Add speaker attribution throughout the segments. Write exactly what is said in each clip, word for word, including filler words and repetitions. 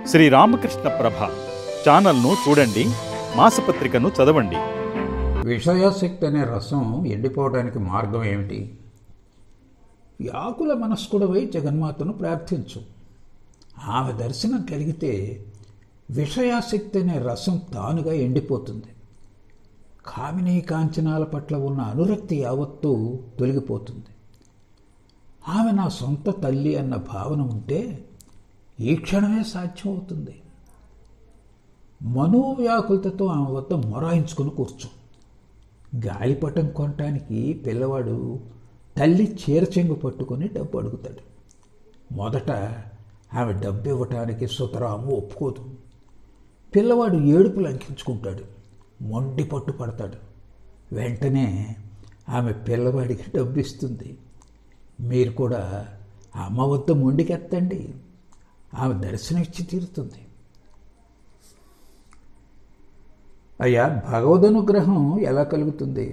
Speaker 1: శ్రీ రామకృష్ణ ప్రభ ఛానల్ను చూడండి, మాసపత్రికను చదవండి.
Speaker 2: విషయాసక్తి అనే రసం ఎండిపోవడానికి మార్గం ఏమిటి? వ్యాకుల మనస్కుడవై జగన్మాతను ప్రార్థించు. ఆమె దర్శనం కలిగితే విషయాసక్తి అనే రసం తానుగా ఎండిపోతుంది. కామినీ కాంచనాల పట్ల ఉన్న అనురక్తి యావత్తూ తొలగిపోతుంది. ఆమె నా సొంత తల్లి అన్న భావన ఉంటే ఈ క్షణమే సాధ్యమవుతుంది. మనోవ్యాకులతతో ఆమె వద్ద మొరాయించుకుని కూర్చో. గాలిపటం కొనటానికి పిల్లవాడు తల్లి చీరచెంగు పట్టుకొని డబ్బు అడుగుతాడు. మొదట ఆమె డబ్బు ఇవ్వటానికి సుతరాము ఒప్పుకోదు. పిల్లవాడు ఏడుపు లంకించుకుంటాడు, మొండి పట్టు పడతాడు. వెంటనే ఆమె పిల్లవాడికి డబ్బు ఇస్తుంది. మీరు కూడా అమ్మ వద్ద మొండికెత్తండి, ఆమె దర్శనం ఇచ్చి తీరుతుంది. అయ్యా, భగవదనుగ్రహం ఎలా కలుగుతుంది?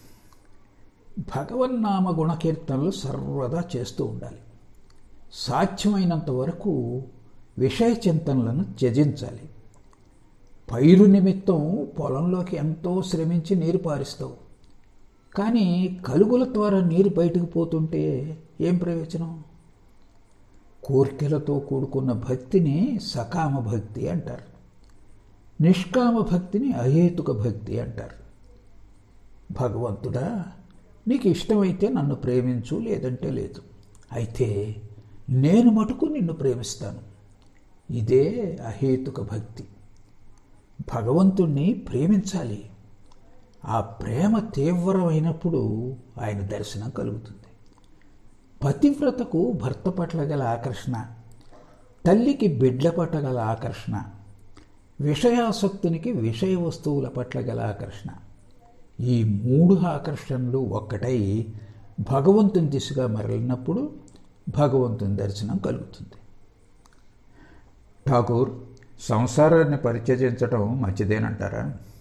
Speaker 2: భగవన్నామ గుణకీర్తనలు సర్వదా చేస్తూ ఉండాలి. సాధ్యమైనంత వరకు విషయ చింతనలను త్యజించాలి. పైరు నిమిత్తం పొలంలోకి ఎంతో శ్రమించి నీరు పారిస్తావు, కానీ కలుగుల ద్వారా నీరు బయటకు పోతుంటే ఏం ప్రయోజనం? కోర్కెలతో కూడుకున్న భక్తిని సకామ భక్తి అంటారు. నిష్కామ భక్తిని అహేతుక భక్తి అంటారు. భగవంతుడా, నీకు ఇష్టమైతే నన్ను ప్రేమించు, లేదంటే లేదు. అయితే నేను మటుకు నిన్ను ప్రేమిస్తాను. ఇదే అహేతుక భక్తి. భగవంతుణ్ణి ప్రేమించాలి. ఆ ప్రేమ తీవ్రమైనప్పుడు ఆయన దర్శనం కలుగుతుంది. పతివ్రతకు భర్త పట్ల గల ఆకర్షణ, తల్లికి బిడ్డ పట్ల గల ఆకర్షణ, విషయాసక్తునికి విషయ వస్తువుల పట్ల గల ఆకర్షణ, ఈ మూడు ఆకర్షణలు ఒక్కటై భగవంతుని దిశగా మరలినప్పుడు భగవంతుని దర్శనం కలుగుతుంది. ఠాకూర్, సంసారాన్ని పరిత్యజించడం మంచిదేనంటారా?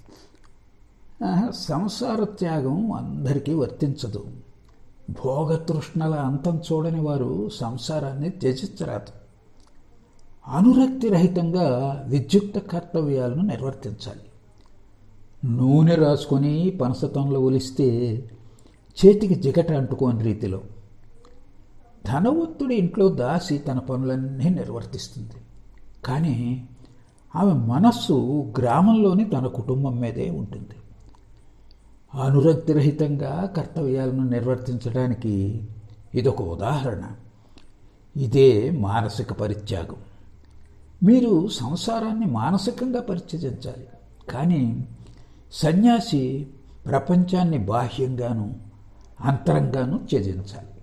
Speaker 2: సంసార త్యాగం అందరికీ వర్తించదు. భోగతృష్ణల అంతం చూడని వారు సంసారాన్ని త్యజించరాదు. అనురక్తి రహితంగా విద్యుక్త కర్తవ్యాలను నిర్వర్తించాలి. నూనె రాసుకొని పనసతంలో ఒలిస్తే చేతికి జిగట అంటుకోని రీతిలో ధనవంతుడి ఇంట్లో దాసి తన పనులన్నీ నిర్వర్తిస్తుంది. కానీ ఆమె మనస్సు గ్రామంలోని తన కుటుంబం మీదే ఉంటుంది. అనురక్తిరహితంగా కర్తవ్యాలను నిర్వర్తించడానికి ఇదొక ఉదాహరణ. ఇదే మానసిక పరిత్యాగం. మీరు సంసారాన్ని మానసికంగా పరిత్యజించాలి, కానీ సన్యాసి ప్రపంచాన్ని బాహ్యంగాను అంతరంగాను త్యజించాలి.